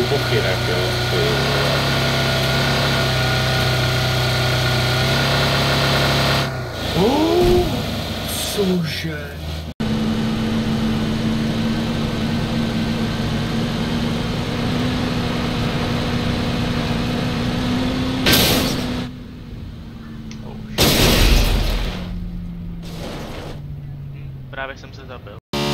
pochynek, jo. Cože? Právě jsem se zabil.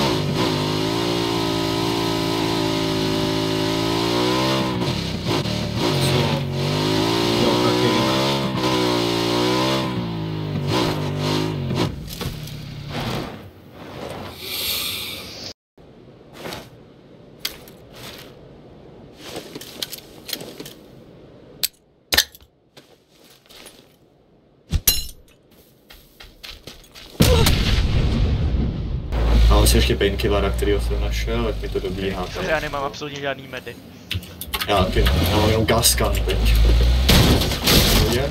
Mám si ještě painkillera, kterýho jsem našel, ať mi to dobíhá. Já nemám absolutně žádný medy. Já taky ne, já mám jenom gaskan teď. Je?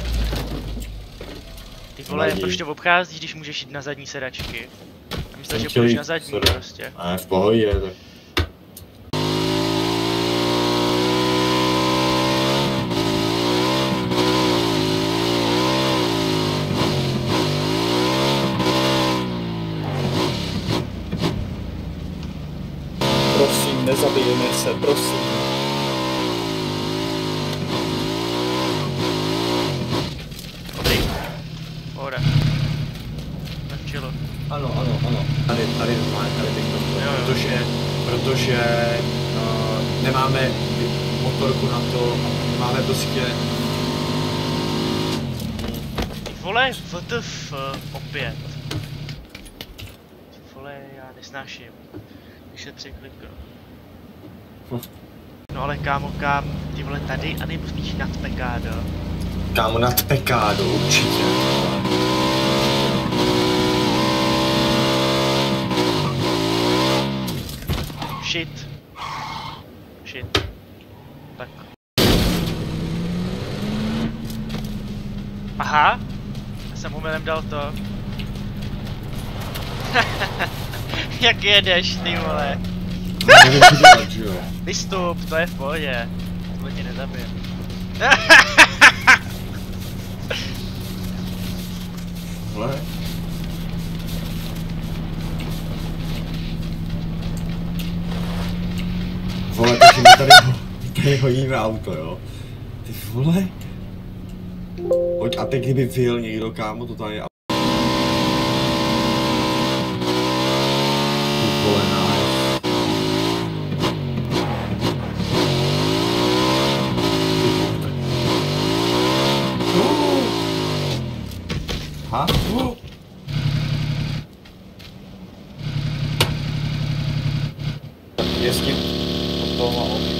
Ty vole, proč to obcházíš, když můžeš jít na zadní sedačky? Já myslím, že půjdeš na zadní prostě. Ne, v pohodě, tak. Prosím, nezabijeme se, prosím. Dobrý. Pohoda. Navčilo. Ano. Tady bych to protože nemáme motorku na to, máme prostě... Ty vole, WTF, opět. Ty vole, já nesnáším. Když se překliknu. No ale kámo, ty vole tady, anebo spíš nad pekádo? Kámo, nad pekádo, určitě. Shit. Tak. Aha. Já jsem omylem dal to. Jak jedeš, ty vole? Vystup, to je v pohodě. Tohle tě nezabije. Vole. Vole, takže my tady hodíme auto, jo? Ty vole. Pojď, a teď kdyby vyjel někdo, kámo, to tady je. Ty vole, ha? Jezdím od toho a